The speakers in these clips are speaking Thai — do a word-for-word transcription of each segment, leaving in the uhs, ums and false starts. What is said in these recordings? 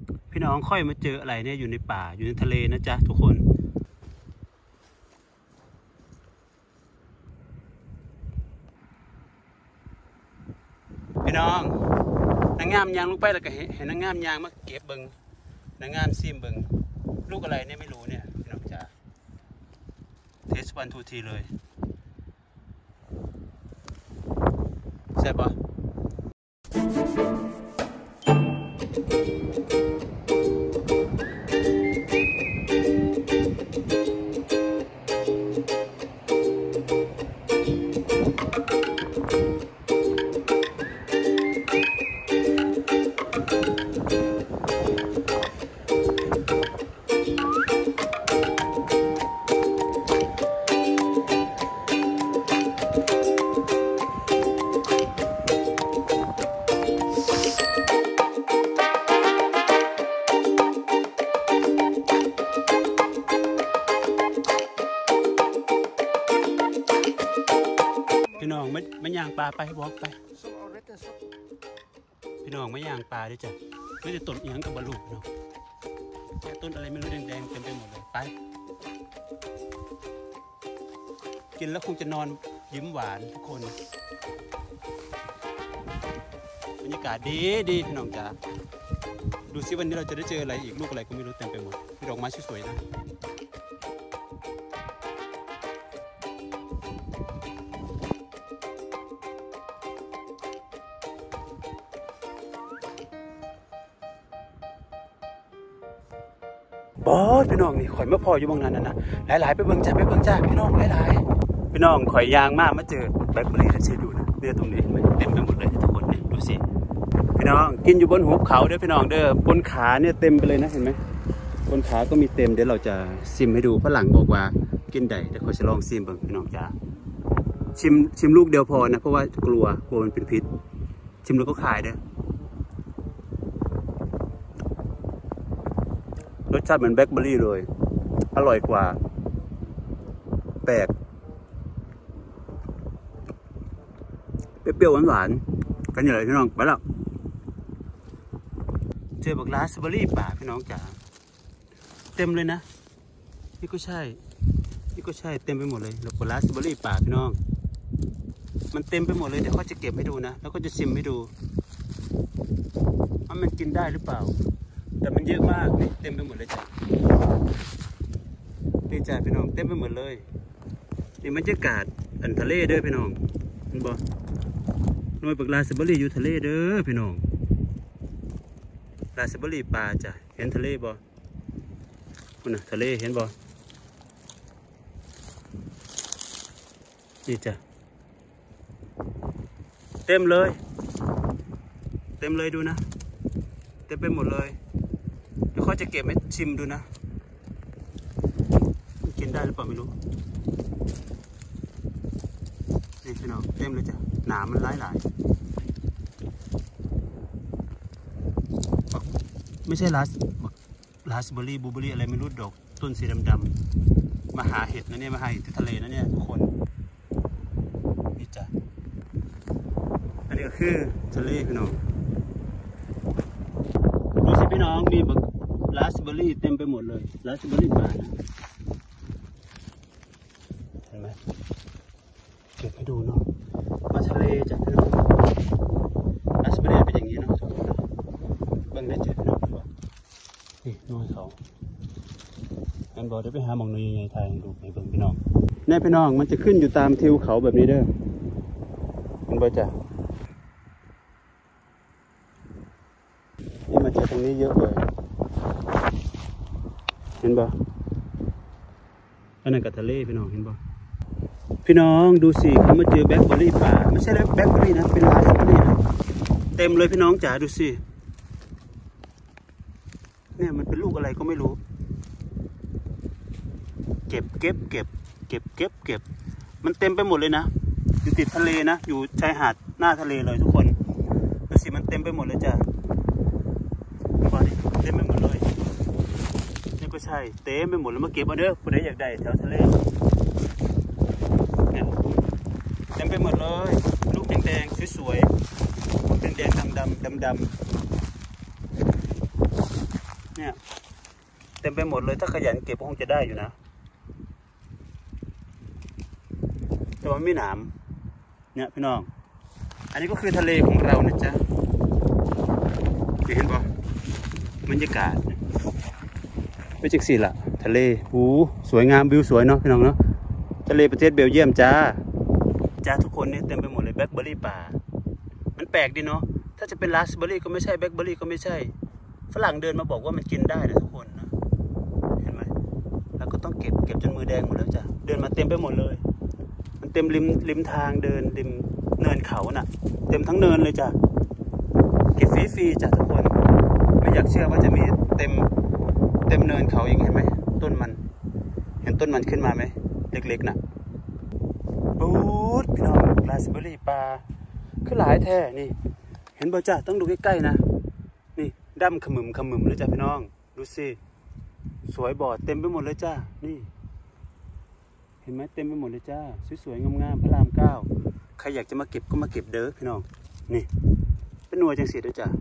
พี่น้องค่อยมาเจออะไรเนี่ยอยู่ในป่าอยู่ในทะเลนะจ๊ะทุกคนพี่น้องนางงามยางลงไปแล้วก็เห็นนางงามยางมาเก็บเบิงนางงามซิมเบิงลูกอะไรเนี่ยไม่รู้เนี่ยพี่น้องจ๋าเทสวันทูทีเลยใช่ปะพี่น้องไม่ไม่ย่างปลาไปวอล์กไปพี่น้องไม่ย่างปลาด้วยจ้ะไม่จะต้นเอียงกับบอลลูนเนาะต้นอะไรไม่รู้แดงๆเต็มไปหมดเลยไปกินแล้วคงจะนอนยิ้มหวานทุกคนบรรยากาศดีดีพี่น้องจ๋าดูซิวันนี้เราจะได้เจออะไรอีกลูกอะไรก็ไม่รู้เต็มไปหมดดอกไม้สวยๆนะบอสพี่น้องนี่ข่อยมาพออยู่บางนั้นนะนะหลายๆไปเบิ่งจ้าไปเบิ่งจ้าพี่น้องหลายๆพี่น้องข่อยยางมากมาเจอแบล็คเบอร์รี่และเชดูนะเนี่ยตรงนี้เต็มไปหมดเลยทุกคนนี่ดูสิพี่น้องกินอยู่บนหุบเขาเด้อพี่น้องเด้อบนขาเนี่ยเต็มไปเลยนะเห็นไหมบนขาก็มีเต็มเดี๋ยวเราจะซิมให้ดูฝรั่งบอกว่ากินได้แต่ข่อยจะลองซิมเบิ่งพี่น้องจ้าชิมชิมลูกเดียวพอนะเพราะว่ากลัวกลัวมันเป็นพิษชิมแล้วก็ขายเด้อรสชาติเหมือนแบล็คเบอร์รี่เลยอร่อยกว่าแปลกเปรี้ยวๆหวานๆกันอย่างไรพี่น้องไปแล้วเจอบักราสเบอร์รี่ป่าพี่น้องจ๋าเต็มเลยนะนี่ก็ใช่นี่ก็ใช่เต็มไปหมดเลยแล้วก็ราสเบอร์รี่ป่าพี่น้องมันเต็มไปหมดเลยเดี๋ยวเขาจะเก็บให้ดูนะแล้วก็จะชิมให้ดูว่ามันกินได้หรือเปล่าแต่มันเยอะมากนี่เต็มไปหมดเลยจ้ะนี่จ้ะพี่น้องเต็มไปหมดเลยนี่บรรยากาศอันทะเลเด้อพี่น้องเห็นบ่หน่วยปักราสเบอร์รี่อยู่ทะเลเด้อพี่น้องราสเบอร์รี่ปลาจ้ะเห็นทะเลบ่คุณน่ะทะเลเห็นบ่นี่จ้ะเต็มเลยเต็มเลยดูนะเต็มไปหมดเลยเดี๋ยวเขาจะเก็บให้ชิมดูนะกินได้หรือเปล่าไม่รู้นี่พี่น้องเต็มเลยจ้ะหนามันหลายหลายไม่ใช่ราสราสเบอร์รี่บลูเบอร์รี่อะไรไม่รู้ดอกต้นสีดำๆมาหาเห็ดนะเนี่ยมาหาเห็ดที่ทะเลนะเนี่ยทุกคนนี่จ้ะอันนี้ก็คือทะเลพี่น้องดูสิพี่น้องมีแบบราสเบอร์รี่เต็มไปหมดเลยราสเบอร์รี่ป่านะเห็นไหมเก็บให้ดูเนาะมาทะเลจากพี่น้องราสเบอร์รี่เป็นอย่างนี้เนาะทุกคนเบิ่งได้เจอพี่น้องว่านี่น้อยเขางั้นบอกได้ไปหาหมองน้อยใหญ่ๆไทยดูให้เบิ่งพี่น้องแน่พี่น้องมันจะขึ้นอยู่ตามทิวเขาแบบนี้เด้อมันบ่จ้ะนี่มาจากตรงนี้เยอะเลยเห็นบ่อันนั้นกับทะเลพี่น้องเห็นบ่พี่น้องดูสิเขามาเจอแบล็คเบอร์รี่ป่าไม่ใช่แบล็คเบอร์รี่นะเป็นราสเบอร์รี่นะเต็มเลยพี่น้องจ๋าดูสิเนี่ยมันเป็นลูกอะไรก็ไม่รู้เก็บเก็บเก็บเก็บเก็บเก็บมันเต็มไปหมดเลยนะอยู่ติดทะเลนะอยู่ชายหาดหน้าทะเลเลยทุกคนดูสิมันเต็มไปหมดเลยจ้ะเต็มไปหมดเลยนี่ก็ใช่เต็มไปหมดแล้วมาเก็บเอาเด้อผู้ใดอยากได้แถวทะเลเต็มไปหมดเลยลูกแดงๆสวยๆแดงๆดำๆดำๆเนี่ยเต็มไปหมดเลยถ้าขยันเก็บคงจะได้อยู่นะแต่ว่าไม่หนามเนี่ยพี่น้องอันนี้ก็คือทะเลของเรานะจ๊ะเห็นปะบรรยากาศไม่จิกสิล่ะทะเลหูสวยงามวิวสวยเนาะพี่น้องเนาะทะเลประเทศเบลเยียมจ้าจ้าทุกคนเนี่ยเต็มไปหมดเลยแบล็คเบอร์รี่ป่ามันแปลกดีเนาะถ้าจะเป็นราสเบอร์รี่ก็ไม่ใช่แบล็คเบอร์รี่ก็ไม่ใช่ฝรั่งเดินมาบอกว่ามันกินได้นะทุกคนนะเห็นไหมแล้วก็ต้องเก็บเก็บจนมือแดงหมดแล้วจ้ะเดินมาเต็มไปหมดเลยมันเต็มริมริมทางเดินริมเนินเขาน่ะเต็มทั้งเนินเลยจ้ะเก็บฟรีๆจ้ะทุกคนไม่อยากเชื่อว่าจะมีเต็มเต็มเนินเขาอย่างเห็นไหมต้นมันเห็นต้นมันขึ้นมาไหมเล็กๆน่ะปูดพี่น้องราสเบอร์รี่ปลาคือหลายแท้นี่เห็นบ่จ้ะต้องดูใกล้ๆนะนี่ดำขมึมขมึมเลยจ้ะพี่น้องดูสิสวยบอดเต็มไปหมดเลยจ้ะนี่เห็นไหมเต็มไปหมดเลยจ้าสวยๆงามๆพระรามเก้าใครอยากจะมาเก็บก็มาเก็บเด้อพี่น้องนี่เป็นหน่วยจังสีด้วยจ้ะ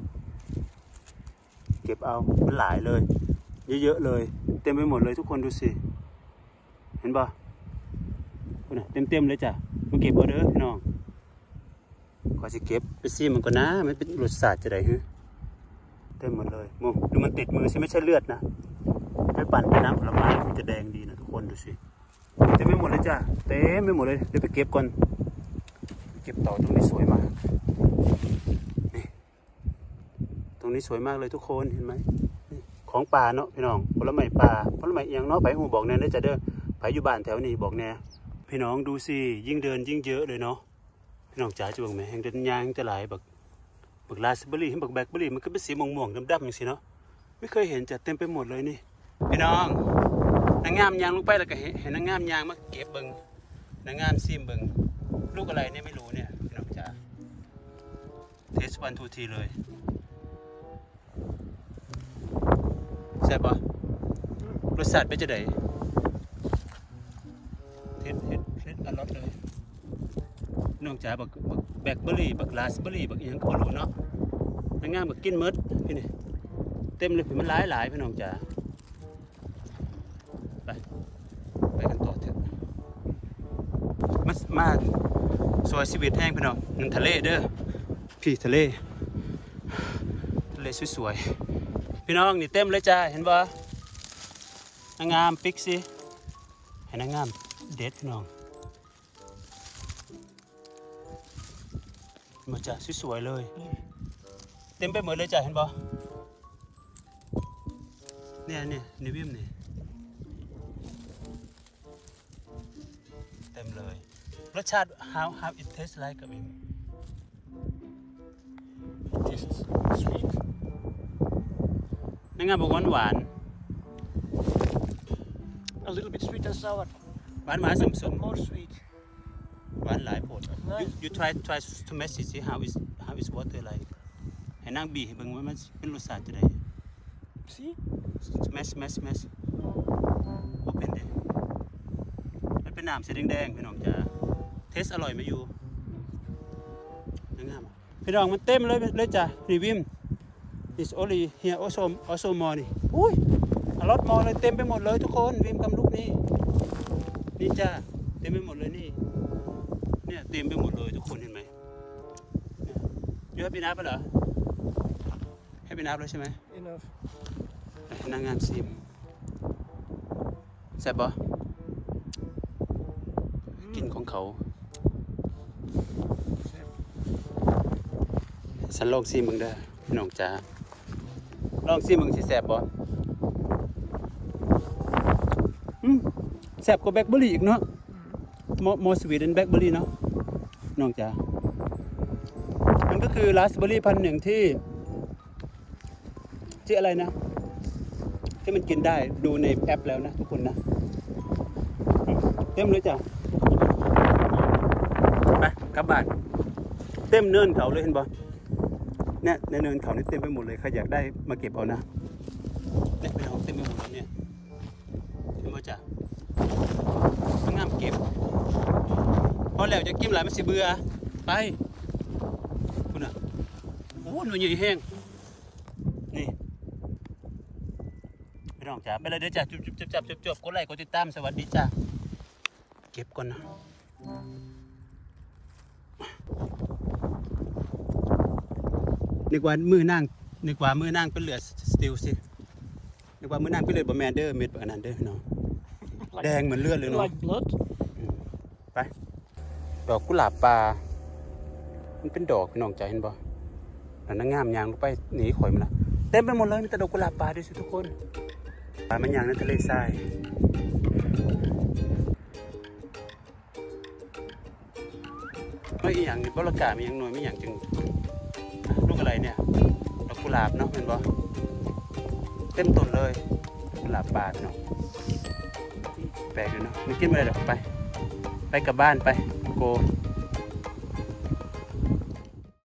เก็บเอามันหลายเลยเยอะๆเลยเต็มไปหมดเลยทุกคนดูสิเห็นป่ะเต็มเต็มเลยจ้ะมาเก็บเอาเด้อพี่น้องก่อนจะเก็บไปซีมันก็นะมันเป็นรสชาติจะได้ฮึเต็มหมดเลยมูดูมันติดมือสิไม่ใช่เลือดนะไปปั่นไปน้ำผลไม้มันจะแดงดีนะทุกคนดูสิเต็มไปหมดเลยจ้ะเต็มไปหมดเลยเดี๋ยวไปเก็บก่อนเก็บต่อตรงนี้สวยมากนี่ตรงนี้สวยมากเลยทุกคนเห็นไหมของป่าเนาะพี่น้องผลไม้ป่าผลไม้เอียงเนาะไปหูบอกแน่ได้จะเด้อไปอยู่บ้านแถวนี้บอกแน่พี่น้องดูสิยิ่งเดินยิ่งเยอะเลยเนาะพี่น้องจ๋าจะบอกไหมแห่งเดินยางจะหลายบักบักราสเบอร์รี่บักแบล็คเบอร์รี่มันก็เป็นสีม่วงๆดำๆอย่างสิเนาะไม่เคยเห็นจะเต็มไปหมดเลยนี่พี่น้องนางงามยางลงไปแล้วก็เห็นนางงามยางมาเก็บเบิ้งนางงามซิมเบิ้งลูกอะไรเนี่ยไม่รู้เนี่ยพี่น้องจ๋าเทสวันทูทีเลยแซ่บปะรสชาติเป็นจะไดเทสเทสเทสอร่อยเลยน้องจ๋าบักบักแบล็คเบอร์รี่บักราสเบอร์รี่บักอีหยังก็รู้เนาะนางงามบักกินมดพี่นี่เต็มเลยพี่มันหลายหลายพี่น้องจ๋าไปไปกันต่อเถอะมามาสวยชีวิตแห้งพี่น้องนั่นทะเลเด้อพี่ทะเลทะเลสวยๆพี่น้องนี่เต็มเลยจ้าเห็นปะนางงามปิกสิเห็นนางงามเด็ดพี่น้องมาจ้าสวยๆเลยเต็มไปหมดเลยจ้าเห็นปะเนี่ยเนี่ยในวิมเนี่ยเต็มเลยรสชาติ how how it tastes like กับวิม It tastes sweet นางงามบอกหวานหวาน a little bit sweet and sour หวานหวานสมสม more sweet หวานหลายผล you you try try to match it see how is how is water like ให้นางบีให้เบิ่งว่ามันเป็นรสชาติจะได้ see match match match open เด้มันเป็นน้ำสีแดงๆพี่น้องจ๋าเทสอร่อยไหมอยู่นางงามพี่น้องมันเต็มเลยเลยจ้ะนี่วิม is only here also also more นี่อุ้ยอร่อยมอเลยเต็มไปหมดเลยทุกคนวิมกับลูกนี่นี่จ้าเต็มไปหมดเลยนี่เนี่ยเต็มไปหมดเลยทุกคนเห็นไหมยูให้พี่นับไปเหรอให้พี่นับเลยใช่ไหม enough นางงามซิมแซ่บปะกินของเขาฉันลองซิมมึงได้พี่น้องจ้าลองซิมมึงสิแซ่บปะอืมแซ่บกว่าแบล็คเบอร์รี่อีกเนาะโมโมสวีทแบล็คเบอร์รี่เนาะน้องจ๋ามันก็คือราสเบอร์รี่พันธุ์หนึ่งที่ที่อะไรนะที่มันกินได้ดูในแอปแล้วนะทุกคนนะเต็มเลยจ้ะไปกลับบ้านเต็มเนินเขาเลยเห็นบ่เนี่ยในเนินเขานี่เต็มไปหมดเลยใครอยากได้มาเก็บเอานะเนี่ยเป็นของเต็มไปหมดเลยเนี่ยเห็นบ่จ้ะงามเก็บพอแล้วจะกินหลายมันสิเบื่อไปคุณอ่ะโอ้หน่วยใหญ่แห้งนี่น้องจ๋าไปเลยเด้อจ้าจุบจุบจับจับจบจบกดไลค์กดติดตามสวัสดีจ้าเก็บก่อนนะนึกว่ามือนั่งนึกว่ามือนั่งเป็นเหลือสติลสินึกว่ามือนั่งเป็นเหลือบะแมนเดอร์เม็ดแบบนั้นเด้อเนาะแดงเหมือนเลือดเลยเนาะ Like blood. ไปดอกกุหลาบปลามันเป็นดอกพี่น้องจ๋าเห็นบ่แล้วนางงามยางลงไปหนีข่อยมาละเต็มไปหมดเลยมีแต่ดอกกุหลาบปลาด้วยสิทุกคนปลามันยางในทะเลทรายไม่อีหยังนี่บรรยากาศมีอย่างหน่อยไม่อย่างจึงลูกอะไรเนี่ยดอกกุหลาบเนาะเห็นบ่เต็มต้นเลยกุหลาบปลาพี่น้องแปลกอยู่เนาะไม่กินอะไรหรอกไปไปกลับบ้านไปโก